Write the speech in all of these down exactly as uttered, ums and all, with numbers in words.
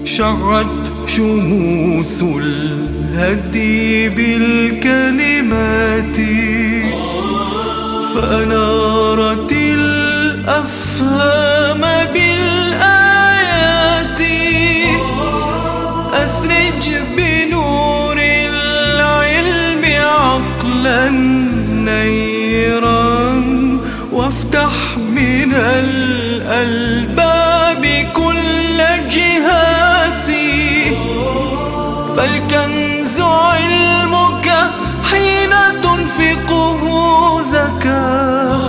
شعت شموس الهدي بالكلمات فأنارت الأفهام بالآيات. أسرج بنور العلم عقلا نيرا وافتح من الألباب كل جهاتي. فالكنز علمك حين تنفقه زكاة،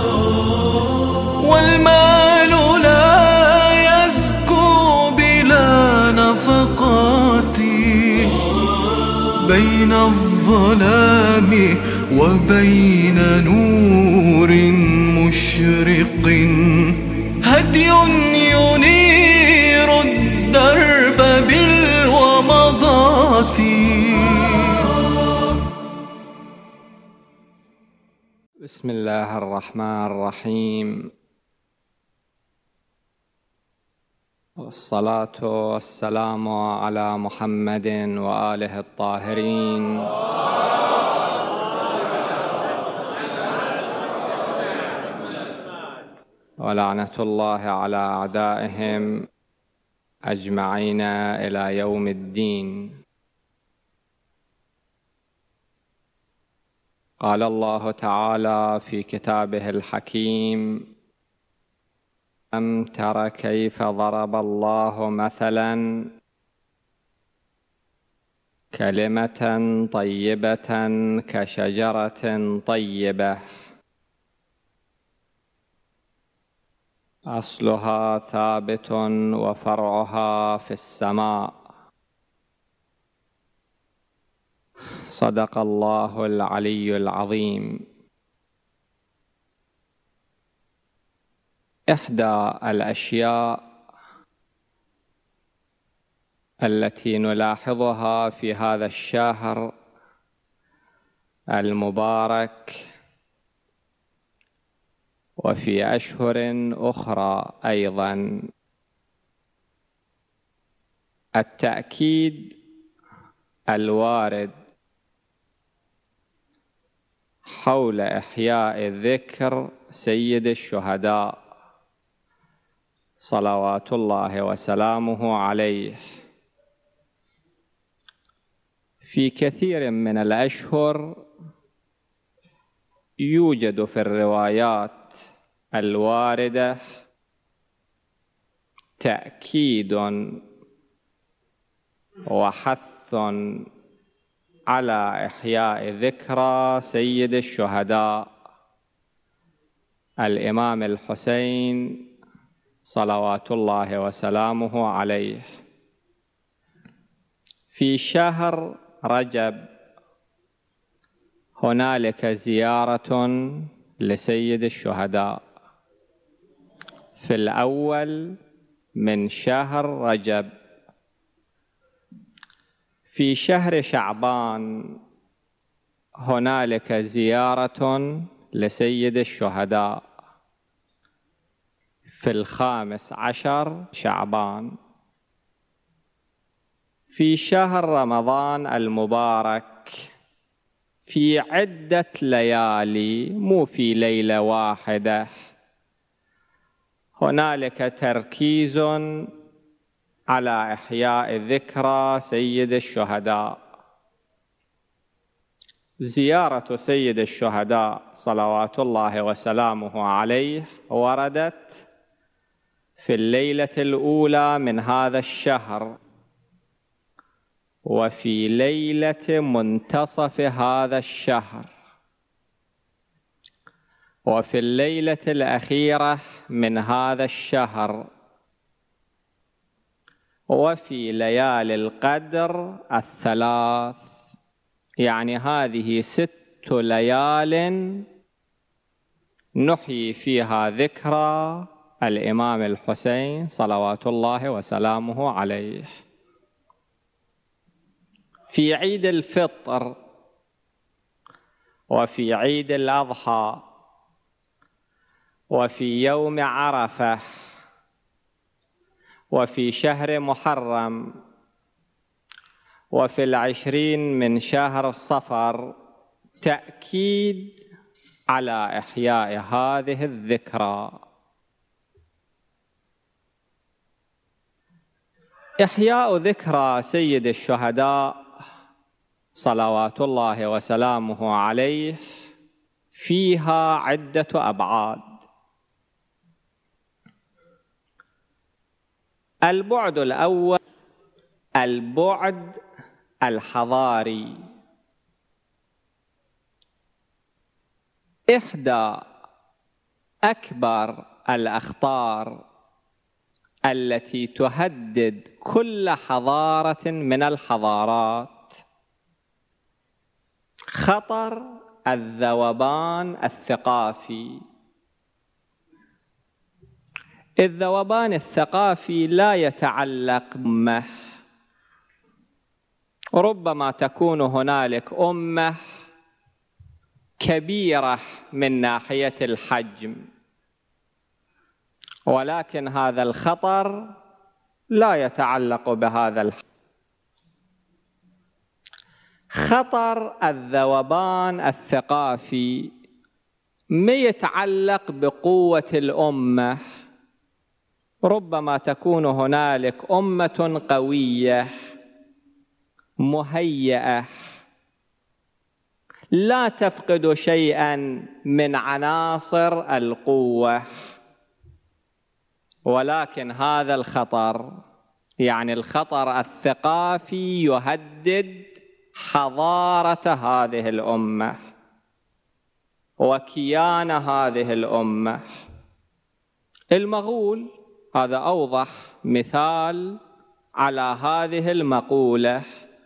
والمال لا يزكو بلا نفقات. بين الظلام وبين نور مشرق هدي ينير الدرب بالومضات. بسم الله الرحمن الرحيم، والصلاة والسلام على محمد وآله الطاهرين ولعنة الله على أعدائهم أجمعين إلى يوم الدين. قال الله تعالى في كتابه الحكيم: ألم تر كيف ضرب الله مثلا كلمة طيبة كشجرة طيبة أصلها ثابت وفرعها في السماء. صدق الله العلي العظيم. إحدى الأشياء التي نلاحظها في هذا الشهر المبارك وفي أشهر أخرى أيضا التأكيد الوارد حول إحياء ذكر سيد الشهداء صلوات الله وسلامه عليه. في كثير من الأشهر يوجد في الروايات الواردة تأكيد وحث على إحياء ذكرى سيد الشهداء الإمام الحسين صلوات الله وسلامه عليه. في شهر رجب هنالك زيارة لسيد الشهداء في الأول من شهر رجب. في شهر شعبان هنالك زيارة لسيد الشهداء في الخامس عشر شعبان. في شهر رمضان المبارك في عدة ليالي، مو في ليلة واحدة، هنالك تركيز على إحياء ذكرى سيد الشهداء. زيارة سيد الشهداء صلوات الله وسلامه عليه وردت في الليلة الأولى من هذا الشهر، وفي ليلة منتصف هذا الشهر، وفي الليلة الأخيرة من هذا الشهر، وفي ليالي القدر الثلاث. يعني هذه ست ليال نحيي فيها ذكرى الإمام الحسين صلوات الله وسلامه عليه. في عيد الفطر وفي عيد الأضحى وفي يوم عرفة وفي شهر محرم وفي العشرين من شهر صفر تأكيد على إحياء هذه الذكرى. إحياء ذكرى سيد الشهداء صلوات الله وسلامه عليه فيها عدة أبعاد. البعد الأول البعد الحضاري. إحدى أكبر الأخطار التي تهدد كل حضارة من الحضارات خطر الذوبان الثقافي. الذوبان الثقافي لا يتعلق بأمة، ربما تكون هنالك أمة كبيرة من ناحية الحجم، ولكن هذا الخطر لا يتعلق بهذا الحجم. خطر الذوبان الثقافي ما يتعلق بقوة الأمة، ربما تكون هنالك أمة قوية مهيئة لا تفقد شيئا من عناصر القوة، ولكن هذا الخطر يعني الخطر الثقافي يهدد حضارة هذه الأمة وكيان هذه الأمة. المغول هذا أوضح مثال على هذه المقولة.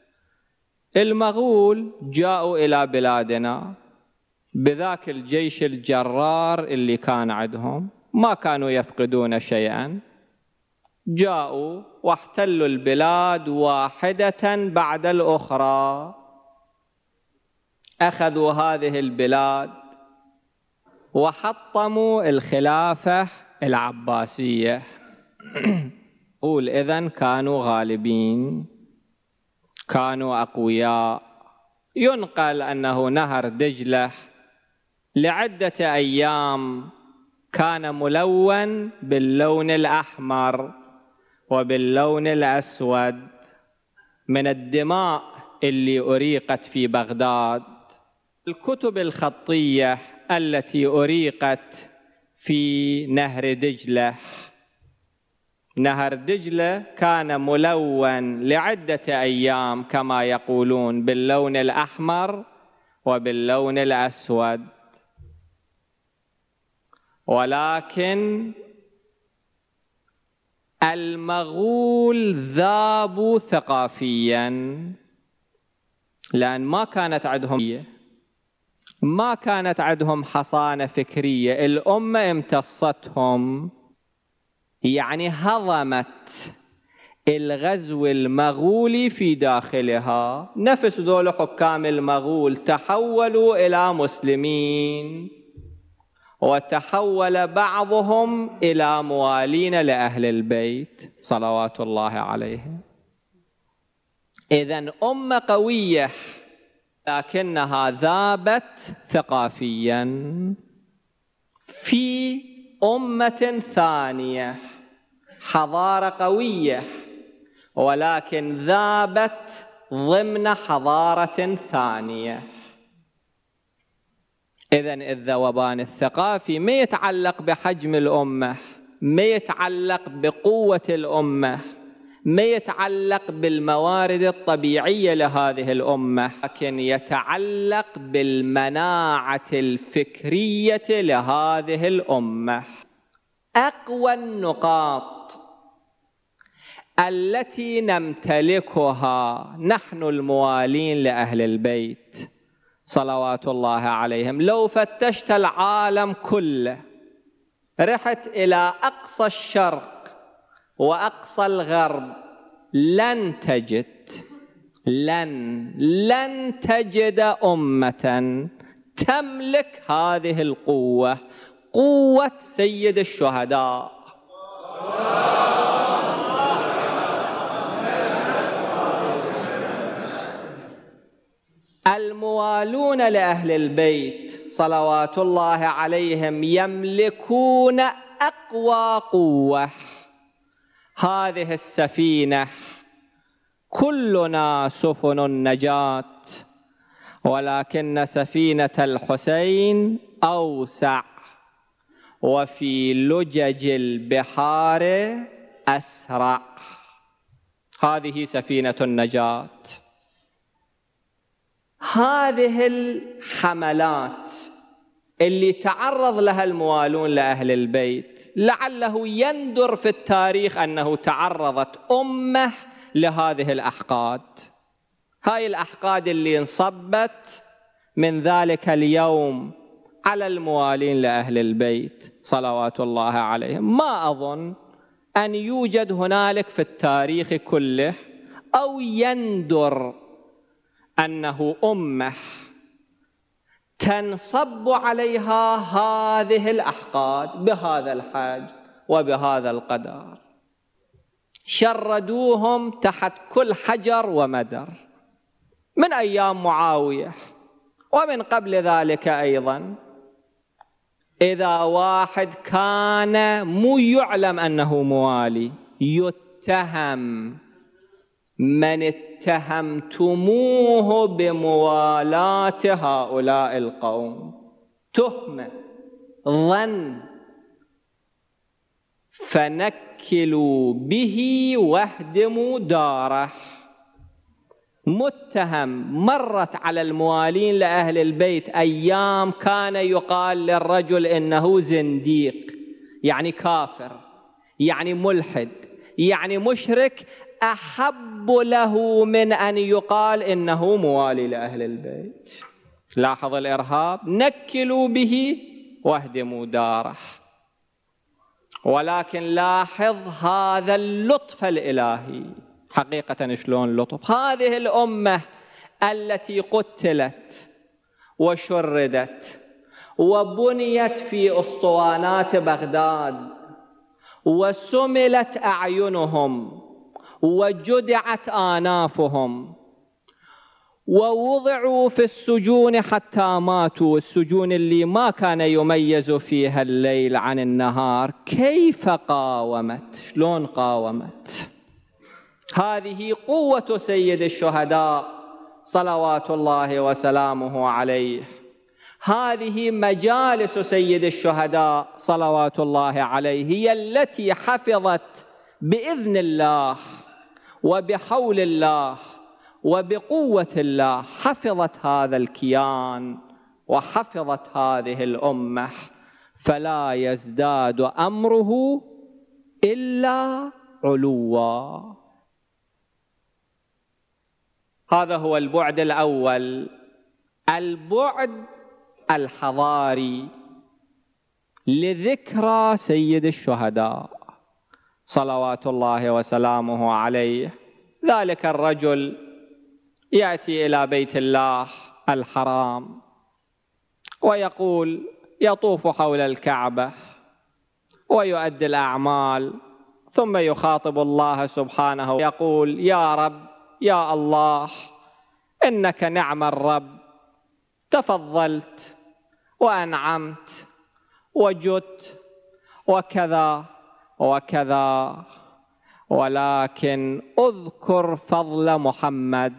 المغول جاءوا إلى بلادنا بذاك الجيش الجرار اللي كان عندهم، ما كانوا يفقدون شيئا، جاءوا واحتلوا البلاد واحدة بعد الأخرى، أخذوا هذه البلاد وحطموا الخلافة العباسية. قول إذن كانوا غالبين، كانوا أقوياء. ينقل أنه نهر دجلة لعدة أيام كان ملون باللون الأحمر وباللون الأسود من الدماء اللي أريقت في بغداد. الكتب الخطية التي أريقت في نهر دجلة، نهر دجلة كان ملون لعدة أيام كما يقولون باللون الأحمر وباللون الأسود، ولكن المغول ذابوا ثقافيا لأن ما كانت عندهم ما كانت عندهم حصانة فكرية. الأمة امتصتهم، يعني هضمت الغزو المغولي في داخلها. نفس ذول حكام المغول تحولوا إلى مسلمين، وتحول بعضهم إلى موالين لأهل البيت صلوات الله عليهم. إذن أمة قوية لكنها ذابت ثقافيا. في أمة ثانية حضارة قوية ولكن ذابت ضمن حضارة ثانية. إذن الذوبان الثقافي ما يتعلق بحجم الأمة، ما يتعلق بقوة الأمة، ما يتعلق بالموارد الطبيعية لهذه الأمة، لكن يتعلق بالمناعة الفكرية لهذه الأمة. أقوى النقاط التي نمتلكها نحن الموالين لأهل البيت صلوات الله عليهم، لو فتشت العالم كله، رحت إلى أقصى الشرق وأقصى الغرب، لن تجد لن لن تجد أمة تملك هذه القوة، قوة سيد الشهداء. الموالون لأهل البيت صلوات الله عليهم يملكون أقوى قوة. هذه السفينة كلنا سفن النجاة، ولكن سفينة الحسين أوسع، وفي لجج البحار أسرع. هذه سفينة النجاة. هذه الحملات اللي تعرض لها الموالون لأهل البيت، لعله يندر في التاريخ أنه تعرضت أمة لهذه الأحقاد. هاي الأحقاد اللي انصبت من ذلك اليوم على الموالين لأهل البيت صلوات الله عليهم، ما أظن أن يوجد هنالك في التاريخ كله أو يندر أنه أمة تنصب عليها هذه الأحقاد بهذا الحجم وبهذا القدر. شردوهم تحت كل حجر ومدر من أيام معاوية، ومن قبل ذلك أيضا. إذا واحد كان مو يعلم أنه موالي يتهم، من اتهمتموه بموالاة هؤلاء القوم تهمة ظن، فنكلوا به واهدموا داره. متهم. مرت على الموالين لأهل البيت أيام كان يقال للرجل إنه زنديق، يعني كافر، يعني ملحد، يعني مشرك، أحب له من أن يقال إنه موالي لأهل البيت. لاحظ الإرهاب. نكلوا به واهدموا داره. ولكن لاحظ هذا اللطف الإلهي. حقيقة شلون لطف. هذه الأمة التي قتلت وشردت وبنيت في أسطوانات بغداد وسملت أعينهم وجدعت آنافهم ووضعوا في السجون حتى ماتوا، السجون اللي ما كان يميز فيها الليل عن النهار، كيف قاومت؟ شلون قاومت؟ هذه قوة سيد الشهداء صلوات الله وسلامه عليه. هذه مجالس سيد الشهداء صلوات الله عليه، هي التي حفظت بإذن الله وبحول الله وبقوة الله، حفظت هذا الكيان وحفظت هذه الأمة، فلا يزداد أمره إلا علوا. هذا هو البعد الأول، البعد الحضاري لذكرى سيد الشهداء صلوات الله وسلامه عليه. ذلك الرجل يأتي إلى بيت الله الحرام ويقول، يطوف حول الكعبة ويؤدي الأعمال، ثم يخاطب الله سبحانه ويقول: يا رب، يا الله، إنك نعم الرب، تفضلت وأنعمت وجدت وكذا وكذا، ولكن أذكر فضل محمد.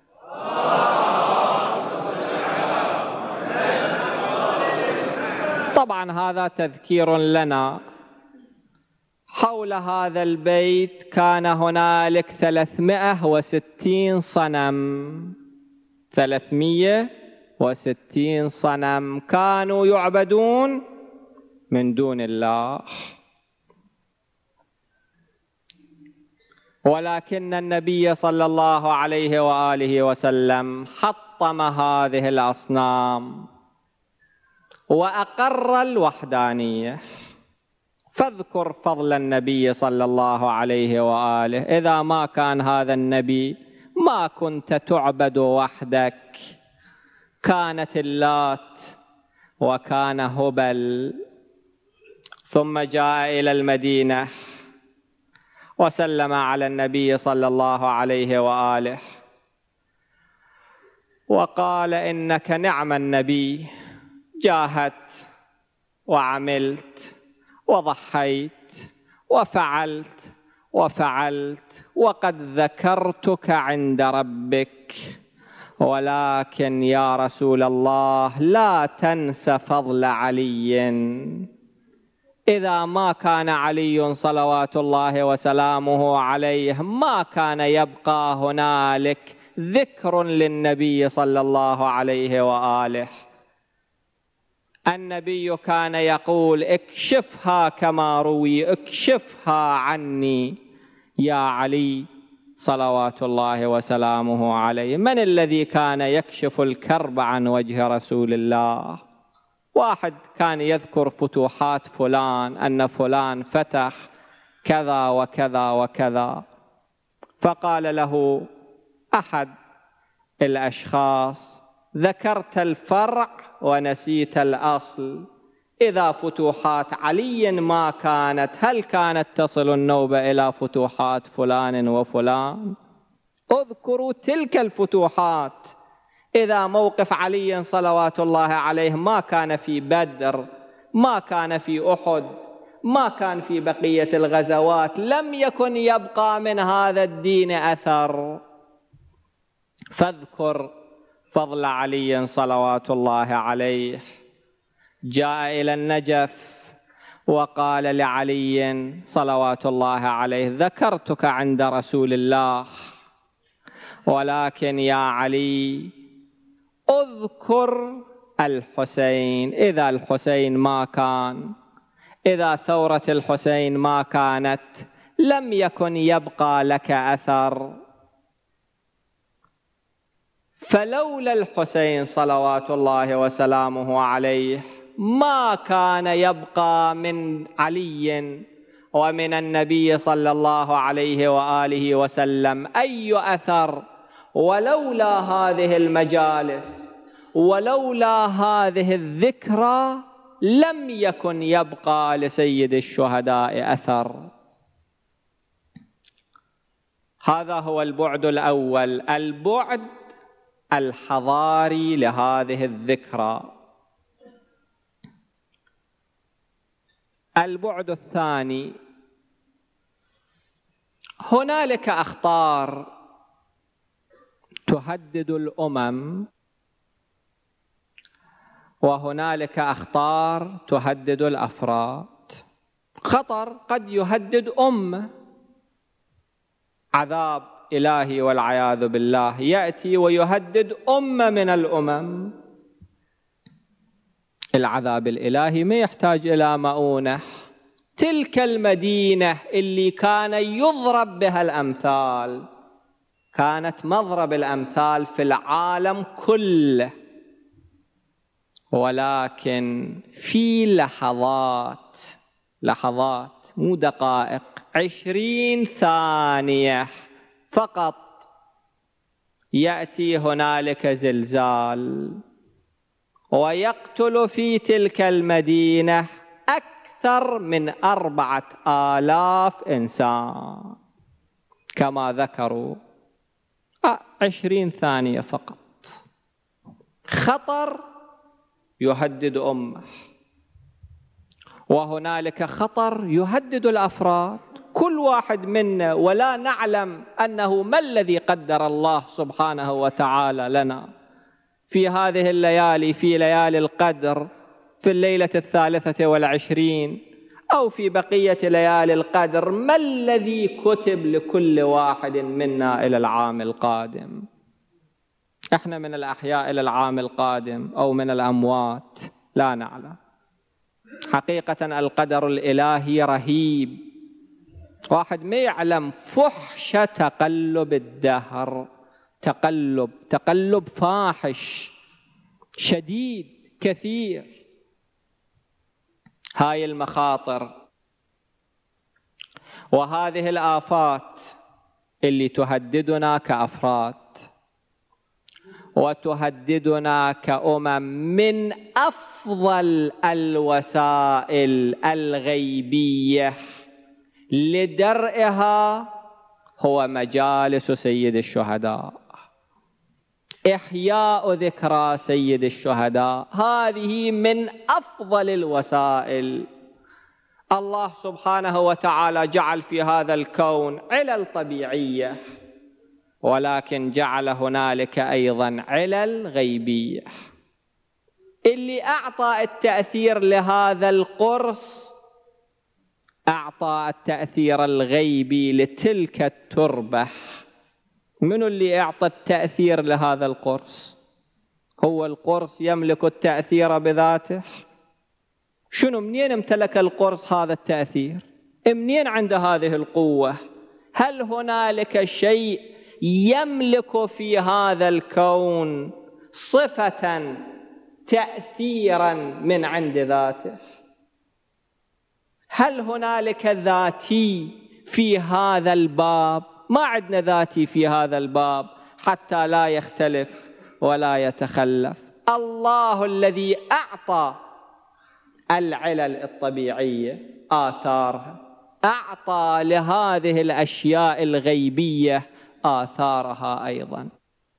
طبعا هذا تذكير لنا. حول هذا البيت كان هنالك ثلاثمائة وستين صنم، ثلاثمائة وستين صنم كانوا يعبدون من دون الله. ولكن النبي صلى الله عليه وآله وسلم حطم هذه الأصنام وأقر الوحدانية. فاذكر فضل النبي صلى الله عليه وآله. إذا ما كان هذا النبي ما كنت تعبد وحدك، كانت اللات وكان هبل. ثم جاء إلى المدينة وسلم على النبي صلى الله عليه وآله، وقال إنك نعم النبي، جاهدت وعملت وضحيت وفعلت وفعلت، وقد ذكرتك عند ربك، ولكن يا رسول الله لا تنس فضل علي. إذا ما كان علي صلوات الله وسلامه عليه ما كان يبقى هنالك ذكر للنبي صلى الله عليه وآله. النبي كان يقول اكشفها كما روي، اكشفها عني يا علي صلوات الله وسلامه عليه. من الذي كان يكشف الكرب عن وجه رسول الله؟ واحد كان يذكر فتوحات فلان، أن فلان فتح كذا وكذا وكذا، فقال له أحد الأشخاص ذكرت الفرع ونسيت الأصل. إذا فتوحات علي ما كانت، هل كانت تصل النوبة إلى فتوحات فلان وفلان؟ اذكروا تلك الفتوحات. إذا موقف علي صلوات الله عليه ما كان في بدر، ما كان في أحد، ما كان في بقية الغزوات، لم يكن يبقى من هذا الدين أثر. فاذكر فضل علي صلوات الله عليه. جاء إلى النجف وقال لعلي صلوات الله عليه ذكرتك عند رسول الله، ولكن يا علي اذكر الحسين. إذا الحسين ما كان، إذا ثورة الحسين ما كانت، لم يكن يبقى لك أثر. فلولا الحسين صلوات الله وسلامه عليه ما كان يبقى من علي ومن النبي صلى الله عليه وآله وسلم أي أثر. ولولا هذه المجالس، ولولا هذه الذكرى، لم يكن يبقى لسيد الشهداء أثر. هذا هو البعد الأول، البعد الحضاري لهذه الذكرى. البعد الثاني، هنالك أخطار تهدد الأمم، وهنالك أخطار تهدد الأفراد. خطر قد يهدد أمة، عذاب إلهي والعياذ بالله يأتي ويهدد أمة من الأمم. العذاب الإلهي ما يحتاج إلى مؤونة. تلك المدينة اللي كان يضرب بها الأمثال كانت مضرب الأمثال في العالم كله، ولكن في لحظات لحظات مو دقائق، عشرين ثانية فقط، يأتي هنالك زلزال ويقتل في تلك المدينة أكثر من أربعة آلاف إنسان كما ذكروا. عشرين ثانية فقط. خطر يهدد أمة، وهنالك خطر يهدد الأفراد، كل واحد منا، ولا نعلم أنه ما الذي قدر الله سبحانه وتعالى لنا في هذه الليالي، في ليالي القدر، في الليلة الثالثة والعشرين أو في بقية ليالي القدر. ما الذي كتب لكل واحد منا إلى العام القادم؟ احنا من الأحياء إلى العام القادم أو من الأموات لا نعلم. حقيقة القدر الإلهي رهيب، واحد ما يعلم فحش تقلب الدهر، تقلب تقلب فاحش شديد كثير. هاي المخاطر وهذه الآفات اللي تهددنا كأفراد وتهددنا كأمم من أفضل الوسائل الغيبية لدرئها هو مجالس سيد الشهداء. إحياء ذكرى سيد الشهداء، هذه من أفضل الوسائل. الله سبحانه وتعالى جعل في هذا الكون علل طبيعية، ولكن جعل هنالك أيضا علل غيبية. اللي أعطى التأثير لهذا القرص أعطى التأثير الغيبي لتلك التربة. من اللي أعطى التأثير لهذا القرص؟ هو القرص يملك التأثير بذاته؟ شنو، منين امتلك القرص هذا التأثير؟ منين عنده هذه القوة؟ هل هنالك شيء يملك في هذا الكون صفة تأثيرا من عند ذاته؟ هل هنالك ذاتي في هذا الباب؟ ما عندنا ذاتي في هذا الباب حتى لا يختلف ولا يتخلف. الله الذي أعطى العلل الطبيعية آثارها، أعطى لهذه الأشياء الغيبية آثارها أيضا.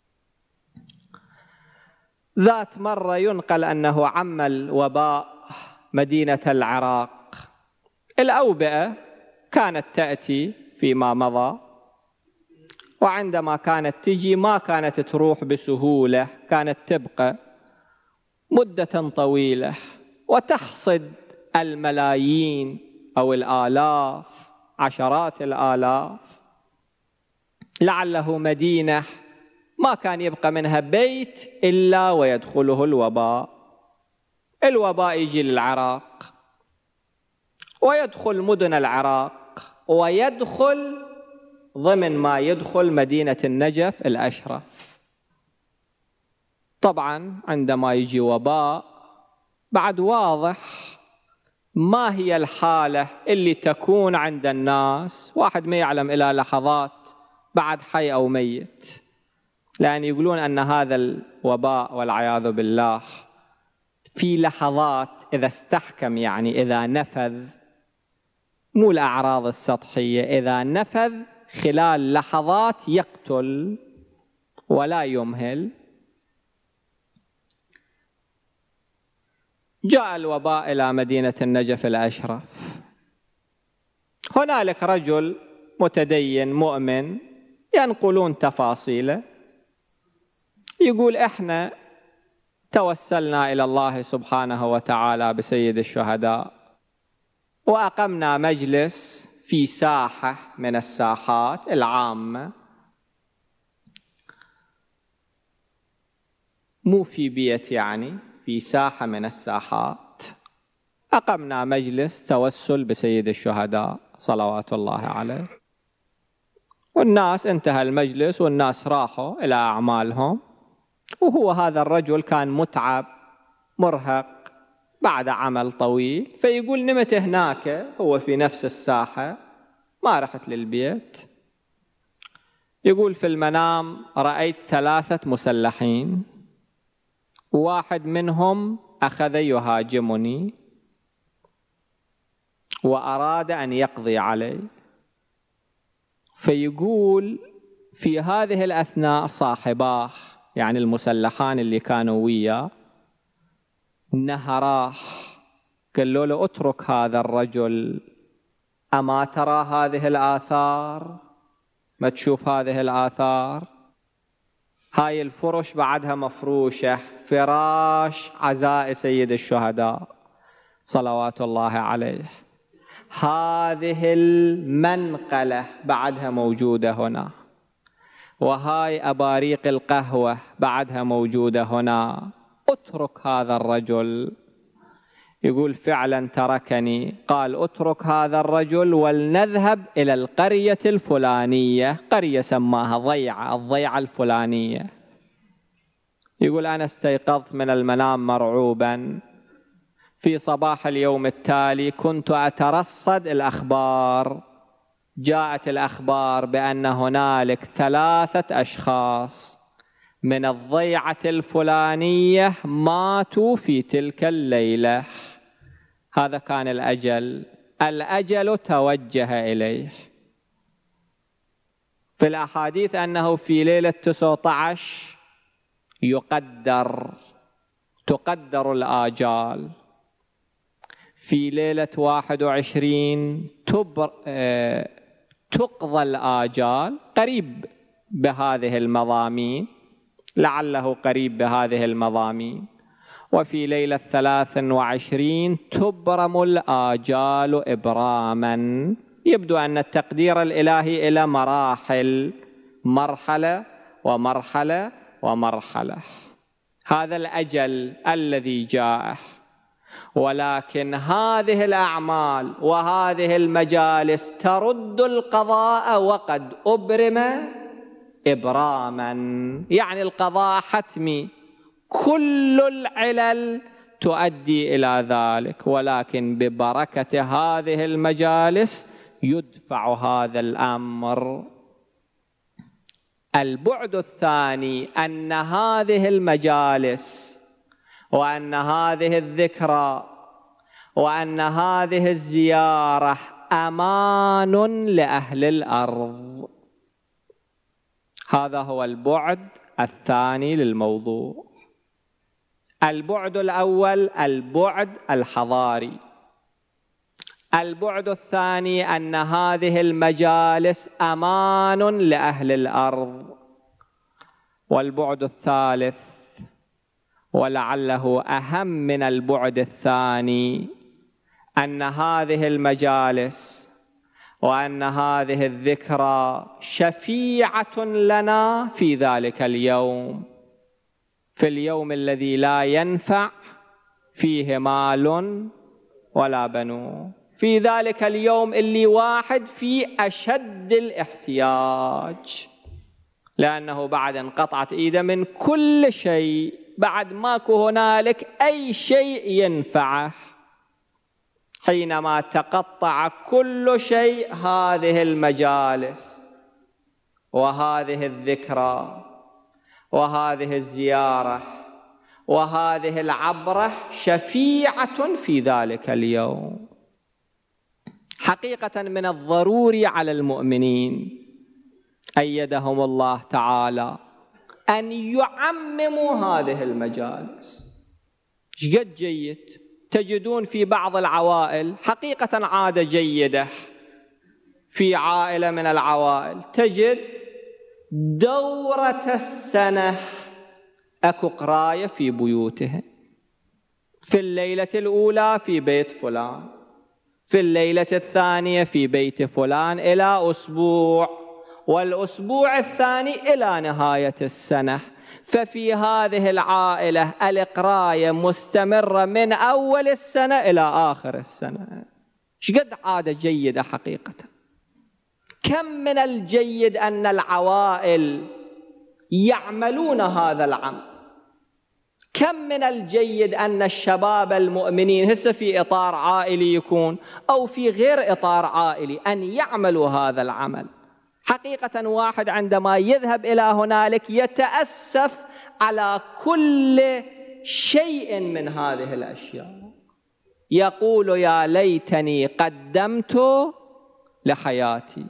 ذات مرة ينقل أنه عم الوباء مدينة العراق. الأوبئة كانت تأتي فيما مضى، وعندما كانت تجي ما كانت تروح بسهولة، كانت تبقى مدة طويلة وتحصد الملايين أو الآلاف، عشرات الآلاف. لعله مدينة ما كان يبقى منها بيت إلا ويدخله الوباء. الوباء يجي للعراق ويدخل مدن العراق، ويدخل ضمن ما يدخل مدينة النجف الأشرف. طبعا عندما يجي وباء بعد واضح ما هي الحالة اللي تكون عند الناس، واحد ما يعلم إلى لحظات بعد حي أو ميت، لأن يقولون أن هذا الوباء والعياذ بالله في لحظات إذا استحكم، يعني إذا نفذ، مو الأعراض السطحية، إذا نفذ خلال لحظات يقتل ولا يمهل. جاء الوباء إلى مدينة النجف الأشرف. هنالك رجل متدين مؤمن، ينقلون تفاصيله، يقول إحنا توسلنا إلى الله سبحانه وتعالى بسيد الشهداء، وأقمنا مجلس في ساحة من الساحات العامة، مو في بيت، يعني في ساحة من الساحات. أقمنا مجلس توسل بسيد الشهداء صلوات الله عليه، والناس انتهى المجلس والناس راحوا إلى أعمالهم، وهو هذا الرجل كان متعب مرهق بعد عمل طويل، فيقول نمت هناك، هو في نفس الساحة، ما رحت للبيت. يقول في المنام رأيت ثلاثة مسلحين، واحد منهم أخذ يهاجمني وأراد أن يقضي علي. فيقول في هذه الأثناء صاحباه، يعني المسلحان اللي كانوا وياه، نهراه، قالوا له اترك هذا الرجل، أما ترى هذه الآثار؟ ما تشوف هذه الآثار؟ هاي الفرش بعدها مفروشة، فراش عزاء سيد الشهداء صلوات الله عليه. هذه المنقلة بعدها موجودة هنا، وهاي أباريق القهوة بعدها موجودة هنا. اترك هذا الرجل. يقول فعلا تركني، قال اترك هذا الرجل ولنذهب إلى القرية الفلانية، قرية سماها ضيعة، الضيعة الفلانية. يقول أنا استيقظت من المنام مرعوبا. في صباح اليوم التالي كنت أترصد الأخبار، جاءت الأخبار بأن هنالك ثلاثة أشخاص من الضيعة الفلانية ماتوا في تلك الليلة. هذا كان الأجل، الأجل توجه إليه. في الأحاديث أنه في ليلة تسعة عشر يقدر تقدر الآجال. في ليلة واحد وعشرين تبر... تقضى الآجال قريب بهذه المضامين، لعله قريب بهذه المضامين. وفي ليلة ثلاث وعشرين تبرم الآجال إبراما. يبدو أن التقدير الإلهي إلى مراحل، مرحلة ومرحلة ومرحلة. هذا الأجل الذي جاء، ولكن هذه الأعمال وهذه المجالس ترد القضاء وقد أبرم إبراما، يعني القضاء حتمي، كل العلل تؤدي إلى ذلك، ولكن ببركة هذه المجالس يدفع هذا الأمر. البعد الثاني أن هذه المجالس وأن هذه الذكرى وأن هذه الزيارة أمان لأهل الأرض. هذا هو البعد الثاني للموضوع. البعد الأول البعد الحضاري، البعد الثاني أن هذه المجالس أمان لأهل الأرض. والبعد الثالث ولعله أهم من البعد الثاني أن هذه المجالس وأن هذه الذكرى شفيعة لنا في ذلك اليوم، في اليوم الذي لا ينفع فيه مال ولا بنون، في ذلك اليوم اللي واحد في أشد الاحتياج، لأنه بعد انقطعت إيده من كل شيء، بعد ماكو هنالك أي شيء ينفعه. حينما تقطع كل شيء، هذه المجالس وهذه الذكرى وهذه الزيارة وهذه العبرة شفيعة في ذلك اليوم. حقيقة من الضروري على المؤمنين أيدهم الله تعالى أن يعمموا هذه المجالس. جد جيد تجدون في بعض العوائل حقيقة عادة جيدة، في عائلة من العوائل تجد دورة السنة أكو قراية في بيوتهم، في الليلة الأولى في بيت فلان، في الليلة الثانية في بيت فلان إلى أسبوع، والأسبوع الثاني إلى نهاية السنة. ففي هذه العائلة القراية مستمرة من أول السنة إلى آخر السنة. شقد عادة جيدة حقيقة. كم من الجيد أن العوائل يعملون هذا العمل. كم من الجيد أن الشباب المؤمنين هسه في إطار عائلي يكون أو في غير إطار عائلي أن يعملوا هذا العمل. حقيقة واحد عندما يذهب إلى هنالك يتأسف على كل شيء من هذه الأشياء، يقول يا ليتني قدمت لحياتي.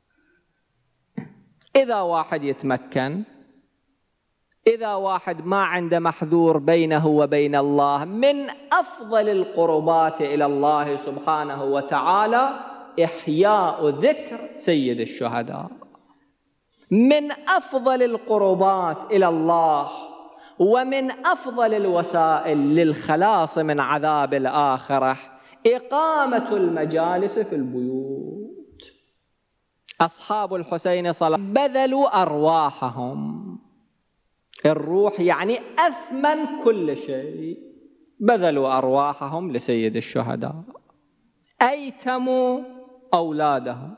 إذا واحد يتمكن، إذا واحد ما عنده محذور بينه وبين الله، من أفضل القربات إلى الله سبحانه وتعالى إحياء ذكر سيد الشهداء. من أفضل القربات إلى الله ومن أفضل الوسائل للخلاص من عذاب الآخرة إقامة المجالس في البيوت. أصحاب الحسين صلى الله عليه وسلم بذلوا أرواحهم. الروح يعني أثمن كل شيء. بذلوا أرواحهم لسيد الشهداء، أيتموا أولادهم.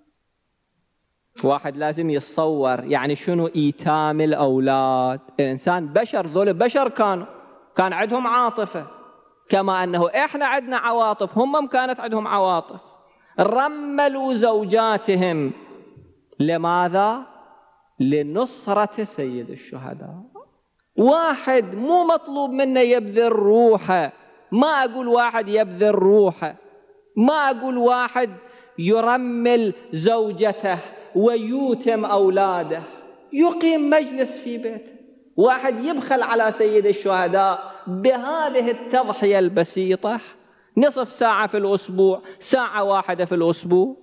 واحد لازم يتصور يعني شنو إيتام الأولاد. الإنسان بشر، ذول بشر كانوا كان عندهم عاطفة، كما أنه إحنا عندنا عواطف، هم كانت عندهم عواطف. رملوا زوجاتهم لماذا؟ لنصرة سيد الشهداء. واحد مو مطلوب منه يبذل روحه، ما أقول واحد يبذل روحه، ما أقول واحد يرمل زوجته ويوتم أولاده، يقيم مجلس في بيته، واحد يبخل على سيد الشهداء بهذه التضحية البسيطة، نصف ساعة في الأسبوع، ساعة واحدة في الأسبوع.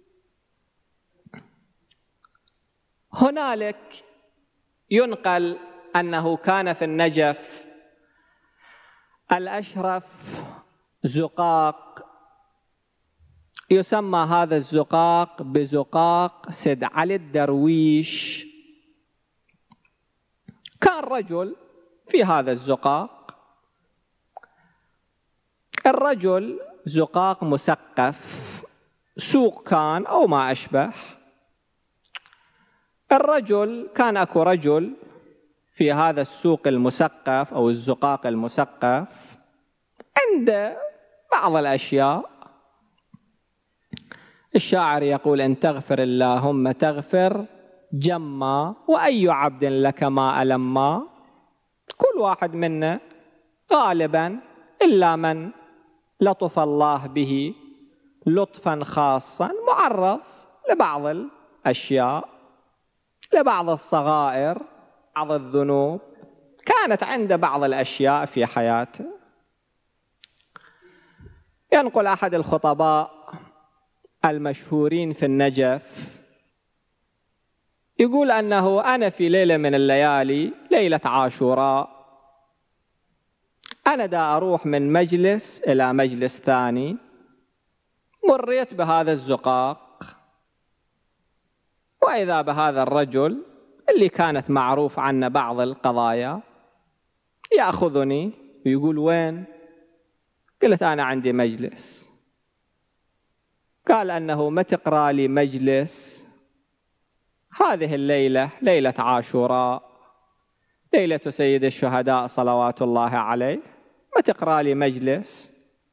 هنالك ينقل أنه كان في النجف الأشرف زقاق، يسمى هذا الزقاق بزقاق سيد علي الدرويش. كان رجل في هذا الزقاق، الرجل زقاق مسقف، سوق كان أو ما أشبه. الرجل كان أكو رجل في هذا السوق المسقف أو الزقاق المسقف عنده بعض الأشياء. الشاعر يقول: إن تغفر اللهم تغفر جما، وأي عبد لك ما ألما. كل واحد منا غالبا إلا من لطف الله به لطفا خاصا معرض لبعض الأشياء، لبعض الصغائر، بعض الذنوب، كانت عنده بعض الأشياء في حياته. ينقل أحد الخطباء المشهورين في النجف يقول أنه أنا في ليلة من الليالي، ليلة عاشوراء، أنا دا أروح من مجلس إلى مجلس ثاني، مريت بهذا الزقاق، وإذا بهذا الرجل اللي كانت معروف عنه بعض القضايا يأخذني ويقول: وين؟ قلت: أنا عندي مجلس. قال أنه ما تقرأ لي مجلس هذه الليلة، ليلة عاشوراء، ليلة سيد الشهداء صلوات الله عليه، ما تقرأ لي مجلس؟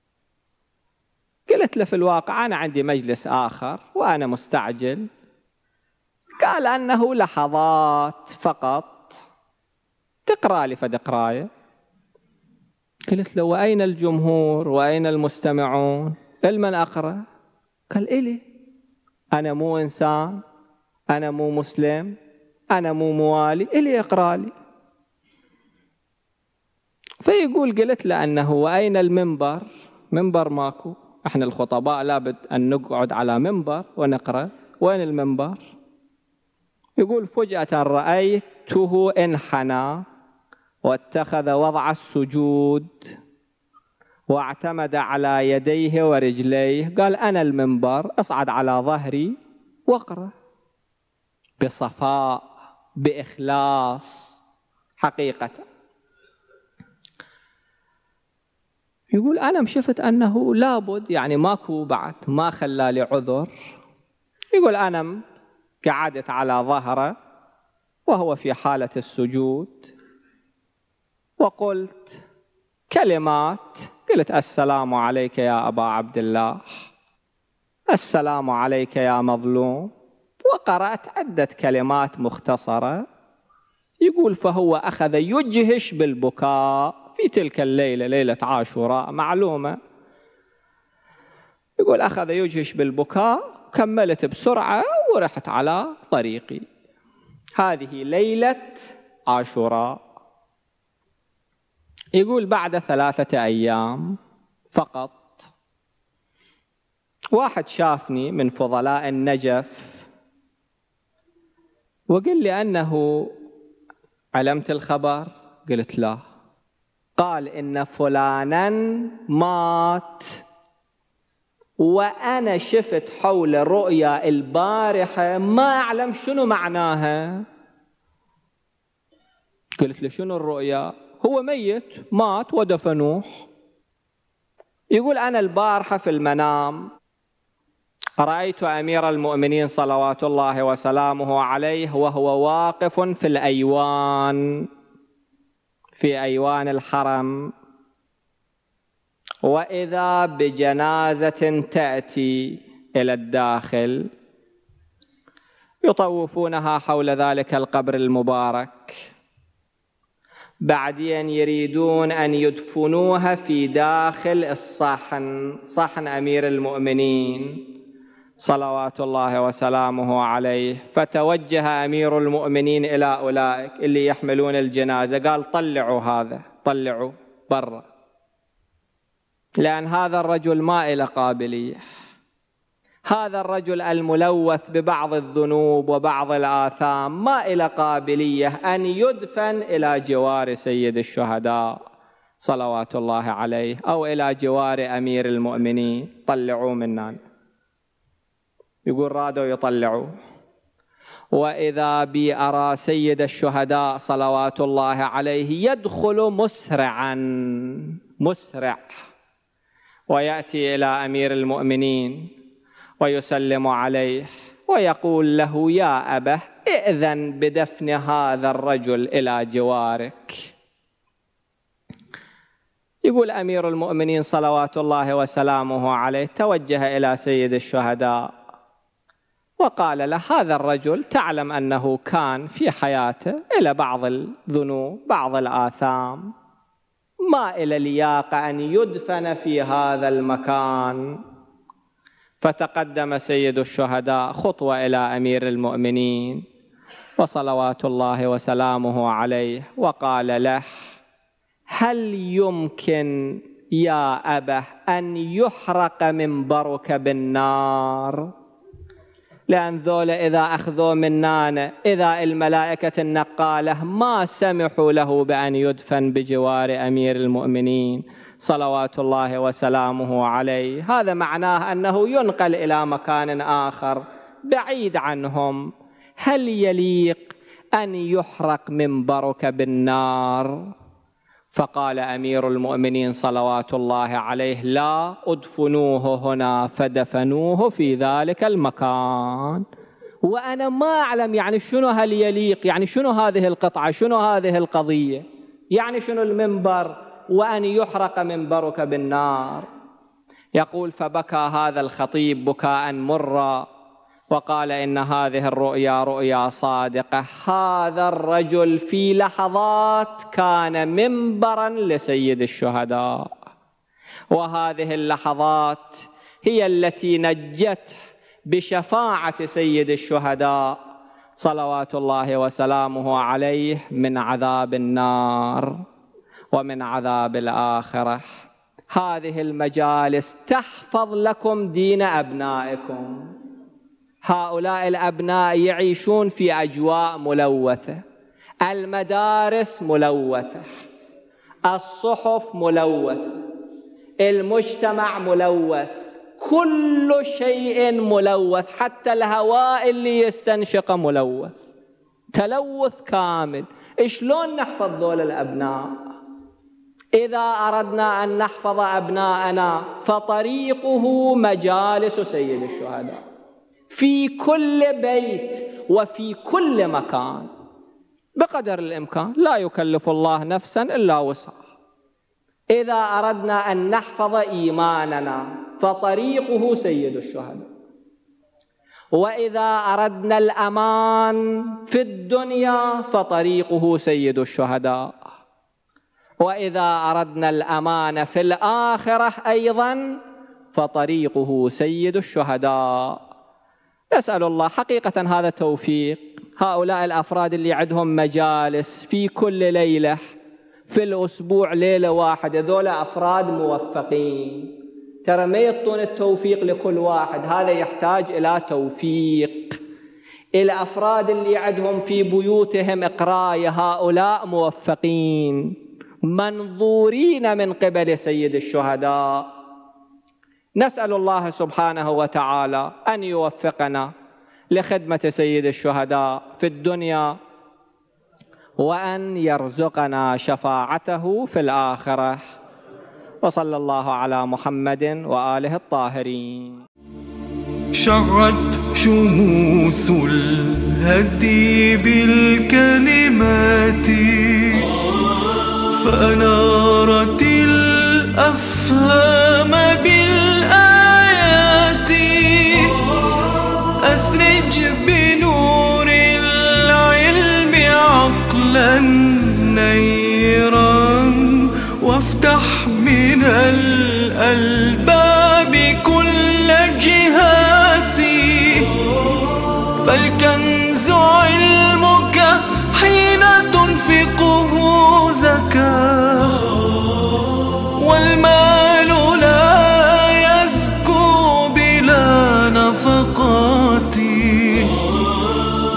قلت له: في الواقع أنا عندي مجلس آخر وأنا مستعجل. قال أنه لحظات فقط، تقرأ لي فد قراية. قلت له: وأين الجمهور وأين المستمعون؟ لمن أقرأ؟ قال: إلي، أنا مو إنسان، أنا مو مسلم، أنا مو موالي، إلي اقرأ لي. فيقول: قلت له أنه وأين المنبر؟ منبر ماكو، احنا الخطباء لابد أن نقعد على منبر ونقرأ، وين المنبر؟ يقول: فجأة رأيته انحنى واتخذ وضع السجود واعتمد على يديه ورجليه. قال: أنا المنبر، أصعد على ظهري واقرأ بصفاء بإخلاص حقيقة. يقول: أنا شفت أنه لابد، يعني ماكو بعد، ما خلى لي عذر. يقول: أنا قعدت على ظهره وهو في حالة السجود، وقلت كلمات، قلت: السلام عليك يا أبا عبد الله، السلام عليك يا مظلوم، وقرأت عدة كلمات مختصرة. يقول: فهو أخذ يجهش بالبكاء في تلك الليلة، ليلة عاشوراء معلومة. يقول: أخذ يجهش بالبكاء، كملت بسرعة ورحت على طريقي. هذه ليلة عاشوراء. يقول: بعد ثلاثة أيام فقط واحد شافني من فضلاء النجف وقال لي أنه علمت الخبر؟ قلت: لا. قال: إن فلانا مات، وأنا شفت حول رؤيا البارحة ما أعلم شنو معناها. قلت له: شنو الرؤيا؟ هو ميت، مات ودفنوه. يقول: أنا البارحة في المنام رأيت أمير المؤمنين صلوات الله وسلامه عليه وهو واقف في الأيوان، في أيوان الحرم، وإذا بجنازة تأتي إلى الداخل يطوفونها حول ذلك القبر المبارك، بعدين يريدون أن يدفنوها في داخل الصحن، صحن أمير المؤمنين صلوات الله وسلامه عليه. فتوجه أمير المؤمنين إلى أولئك اللي يحملون الجنازة، قال طلعوا هذا، طلعوا برا، لأن هذا الرجل ما إلى قابلية، هذا الرجل الملوث ببعض الذنوب وبعض الآثام ما إلى قابلية أن يدفن إلى جوار سيد الشهداء صلوات الله عليه أو إلى جوار أمير المؤمنين. طلعوا مننا. يقول رادوا يطلعوا، وإذا بي أرى سيد الشهداء صلوات الله عليه يدخل مسرعا مسرع ويأتي إلى أمير المؤمنين ويسلم عليه ويقول له: يا أبه، ائذن بدفن هذا الرجل إلى جوارك. يقول أمير المؤمنين صلوات الله وسلامه عليه توجه إلى سيد الشهداء وقال له: هذا الرجل تعلم أنه كان في حياته إلى بعض الذنوب بعض الآثام، ما إلى لياقة أن يدفن في هذا المكان. فتقدم سيد الشهداء خطوة إلى أمير المؤمنين وصلوات الله وسلامه عليه وقال له: هل يمكن يا أبه أن يحرق منبرك بالنار؟ لأن ذولا إذا أخذوا مننا، إذا الملائكة النقالة ما سمحوا له بأن يدفن بجوار أمير المؤمنين صلوات الله وسلامه عليه، هذا معناه أنه ينقل إلى مكان آخر بعيد عنهم. هل يليق أن يحرق منبرك بالنار؟ فقال أمير المؤمنين صلوات الله عليه: لا، ادفنوه هنا. فدفنوه في ذلك المكان. وأنا ما أعلم يعني شنو هل يليق، يعني شنو هذه القطعة، شنو هذه القضية، يعني شنو المنبر وأن يحرق منبرك بالنار. يقول: فبكى هذا الخطيب بكاء مرا وقال: إن هذه الرؤيا رؤيا صادقة. هذا الرجل في لحظات كان منبرا لسيد الشهداء، وهذه اللحظات هي التي نجته بشفاعة سيد الشهداء صلوات الله وسلامه عليه من عذاب النار ومن عذاب الآخرة. هذه المجالس تحفظ لكم دين أبنائكم. هؤلاء الأبناء يعيشون في أجواء ملوثة، المدارس ملوثة، الصحف ملوثة، المجتمع ملوث، كل شيء ملوث، حتى الهواء اللي يستنشق ملوث، تلوث كامل. شلون نحفظ ذول الأبناء؟ إذا أردنا أن نحفظ أبناءنا فطريقه مجالس سيد الشهداء في كل بيت وفي كل مكان بقدر الإمكان، لا يكلف الله نفسا إلا وسعها. إذا أردنا أن نحفظ إيماننا فطريقه سيد الشهداء، وإذا أردنا الأمان في الدنيا فطريقه سيد الشهداء، وإذا أردنا الأمان في الآخرة أيضا فطريقه سيد الشهداء. نسأل الله حقيقة هذا توفيق. هؤلاء الأفراد اللي عندهم مجالس في كل ليلة في الأسبوع ليلة واحدة، ذولا أفراد موفقين. ترى ما يعطون التوفيق لكل واحد، هذا يحتاج إلى توفيق. الأفراد اللي عندهم في بيوتهم إقراية، هؤلاء موفقين منظورين من قبل سيد الشهداء. نسأل الله سبحانه وتعالى أن يوفقنا لخدمة سيد الشهداء في الدنيا، وأن يرزقنا شفاعته في الآخرة. وصلى الله على محمد وآله الطاهرين. شعت شموس الهدي بالكلمات، فأنارت الأفهام بالآيات. أسرج بنور العلم عقلا نيرا، وافتح من الألباب كل جهات.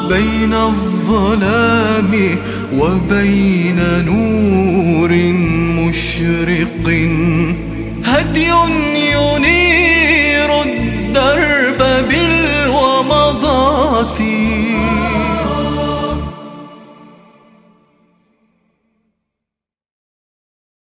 بين الظلام وبين نور مشرق، هدي ينير